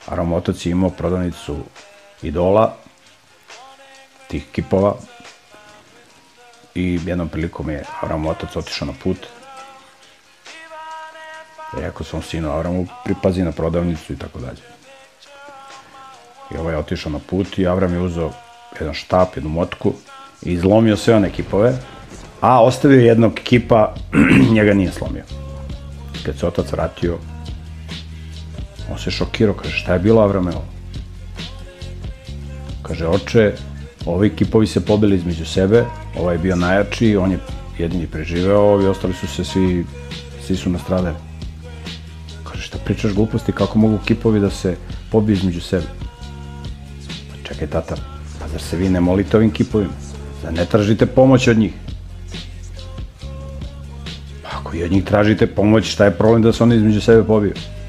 Avram Otac je imao prodavnicu idola, tih kipova, i jednom prilikom je Avram Otac otišao na put. Rekao svom sinu Avramu, pripazi na prodavnicu i tako dalje. I ovaj je otišao na put i Avram je uzeo jedan štap, jednu motku i izlomio sve one kipove, a ostavio jednog kipa, njega nije slomio. Kad se otac vratio, on se šokirao, kaže, šta je bilo, Avrame, ovo? Kaže, oče, ovi kipovi se pobili između sebe, ovaj je bio najjači, on je jedini preživeo, ovi ostali su se svi su nastradali. Kaže, šta pričaš gluposti, kako mogu kipovi da se pobiju između sebe? Pa čekaj, tata, pa zar se vi ne molite ovim kipovima? Zar ne tražite pomoć od njih? Pa ako i od njih tražite pomoć, šta je problem da se oni između sebe pobiju?